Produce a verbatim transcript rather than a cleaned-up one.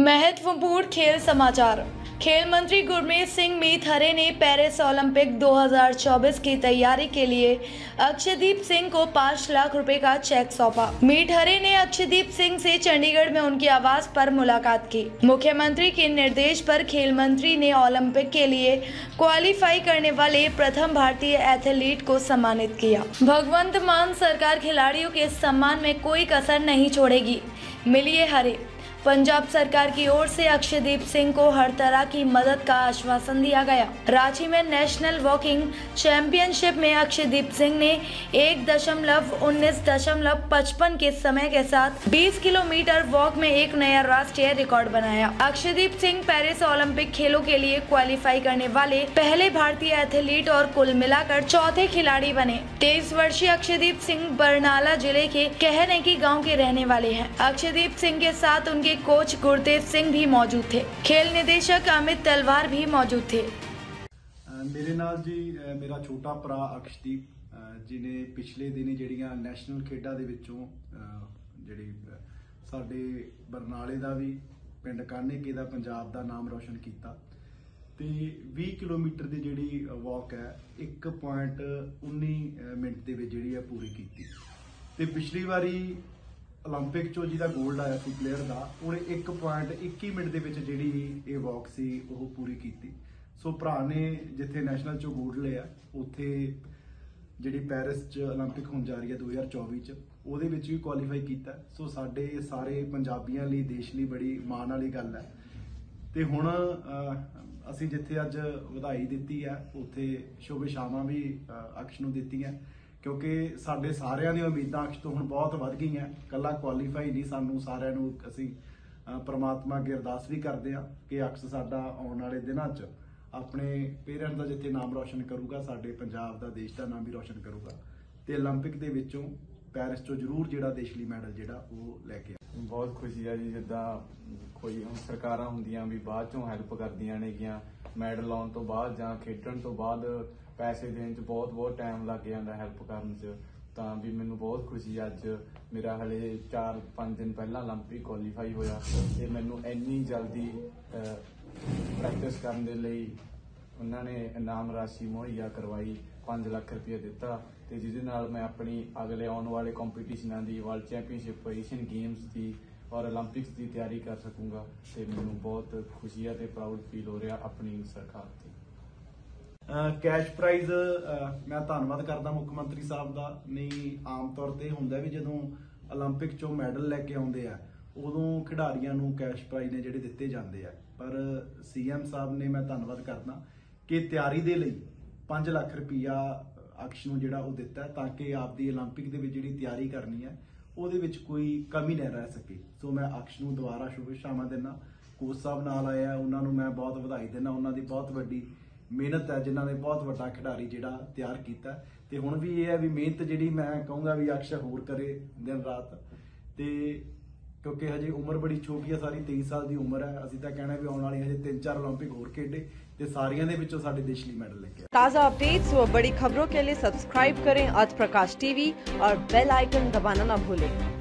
महत्वपूर्ण खेल समाचार। खेल मंत्री गुरमीत सिंह मीत हरे ने पेरिस ओलंपिक दो हज़ार चौबीस की तैयारी के लिए अक्षयदीप सिंह को पाँच लाख रुपए का चेक सौंपा। मीत हरे ने अक्षयदीप सिंह से चंडीगढ़ में उनके आवास पर मुलाकात की। मुख्यमंत्री के निर्देश पर खेल मंत्री ने ओलंपिक के लिए क्वालिफाई करने वाले प्रथम भारतीय एथलीट को सम्मानित किया। भगवंत मान सरकार खिलाड़ियों के सम्मान में कोई कसर नहीं छोड़ेगी, मिलिए हरे। पंजाब सरकार की ओर से अक्षयदीप सिंह को हर तरह की मदद का आश्वासन दिया गया। रांची में नेशनल वॉकिंग चैंपियनशिप में अक्षयदीप सिंह ने एक दशमलव उन्नीस दशमलव पचपन के समय के साथ बीस किलोमीटर वॉक में एक नया राष्ट्रीय रिकॉर्ड बनाया। अक्षयदीप सिंह पेरिस ओलंपिक खेलों के लिए क्वालिफाई करने वाले पहले भारतीय एथलीट और कुल मिलाकर चौथे खिलाड़ी बने। तेईस वर्षीय अक्षयदीप सिंह बरनाला जिले के कहनेकी गाँव के रहने वाले हैं। अक्षयदीप सिंह के साथ उनके कोच गुरतेज सिंह भी मौजूद थे। खेल निदेशक अमित तलवार भी मौजूद थे। मेरे नाल जी मेरा छोटा भरा अक्षदीप जिन्हें पिछले दिनी ਜਿਹੜੀਆਂ ਨੈਸ਼ਨਲ ਖੇਡਾਂ ਦੇ ਵਿੱਚੋਂ ਜਿਹੜੀ ਸਾਡੇ ਬਰਨਾਲੇ ਦਾ ਵੀ ਪਿੰਡ ਕਾਨੇਕੇ ਦਾ ਪੰਜਾਬ ਦਾ ਨਾਮ ਰੋਸ਼ਨ ਕੀਤਾ ਤੇ ਵੀਹ ਕਿਲੋਮੀਟਰ ਦੀ ਜਿਹੜੀ ਵਾਕ ਹੈ ਇੱਕ ਪੁਆਇੰਟ ਉੱਨੀ ਮਿੰਟ ਦੇ ਵਿੱਚ ਜਿਹੜੀ ਹੈ ਪੂਰੀ ਕੀਤੀ ਤੇ ਪਿਛਲੀ ਵਾਰੀ ओलंपिक चो जिहदा गोल्ड आया सी प्लेयर का उन्हें एक पॉइंट इक्की मिनट के विच जिहड़ी ये वॉक सी वो पूरी की। सो भरा ने जिथे नैशनल चो गोल्ड लिया उत्थे जिहड़ी पेरिस च ओलंपिक होने जा रही है दो हज़ार चौबीस च उहदे विच भी क्वालीफाई किया। सो साडे सारे पंजाबियों लई देश लई बड़ी माण वाली गल है ते हुण असीं जिथे अज वधाई दित्ती है उत्थे शुभ इच्छावां भी अक्ष नूं दित्तियां क्योंकि साडे सारियां दी उम्मीदां अक्ष तो हुण बहुत वध गईयां। कल्ला क्वालीफाई नहीं सानू सारियां नूं असीं परमात्मा अगे अरदास भी करदे हां कि अक्ष साडा आउण वाले दिनां च अपने पेरेंट्स दा जिथे नाम रोशन करूगा साडे पंजाब दा देश दा नाम भी रोशन करूगा ते ओलंपिक दे विचों पेरिस चों जरूर जिहड़ा देश लई मैडल जिहड़ा वो लैके आ। बहुत खुशी है जी जिद्दां कोई हुण सरकारां हुंदियां भी बाद चों हैल्प करदियां नेगियां मैडल आउण तो बाद जां खेडण तो बाद पैसे देने बहुत बहुत टाइम लग जाता हैल्प करने च तां भी मैनूं बहुत खुशी अज मेरा हले चार पाँच दिन पहला ओलंपिक क्वालीफाई होया ते मैनूं इन्नी जल्दी प्रैक्टिस करने दे लई उन्होंने इनाम राशि मुहैया करवाई पाँच लाख रुपया दिता ते जिहदे नाल मैं अपनी अगले आने वाले कॉम्पीटिशनां दी वर्ल्ड चैंपीयनशिप एशियन गेम्स की और ओलंपिक्स की तैयारी कर सकूँगा ते मैनूं बहुत खुशी है ते प्राउड फील हो रहा अपनी सरकार ते। कैश प्राइज मैं धन्नवाद करदा मुख मंत्री साहब का। नहीं आम तौर पर हुंदा भी जदों ओलंपिक चों मैडल लैके आउंदे आ उदों खिडारियां नूं कैश प्राइज ने जिहड़े दित्ते जांदे आ पर सीएम साहब ने मैं धन्नवाद करदा कि तैयारी दे लई पाँच लाख रुपया अक्ष नूं जिहड़ा वो दित्ता ताकि आपदी ओलंपिक दे विच जिहड़ी तैयारी करनी है ਉਹਦੇ ਵਿੱਚ कोई कमी नहीं रह सके। सो मैं अक्ष नूं दुबारा शुभकामनावां दिंदा। कोच साहब नाल आए आ उन्हां नूं मैं बहुत ਵਧਾਈ दिंदा। उन्हां दी बहुत वड्डी ਮਿਹਨਤ है जिन्हां ने बहुत वड्डा खिडारी जिहड़ा तैयार कीता ते हुण भी ये है भी मिहनत जिहड़ी मैं कहूँगा भी अक्ष होर करे दिन रात ते क्योंकि हजे उम्र बड़ी छोटी है सारी तेईस साल की उम्र है। असीं तां कहना भी आउण वाली हजे तीन चार ओलंपिक होर खेडे ते सारियां दे विचों साडे देश लई मैडल लेके। ताज़ा अपडेट्स व बड़ी खबरों के लिए सब्सक्राइब करें आज प्रकाश टीवी और बेल आइकन दबाना ना भूलें।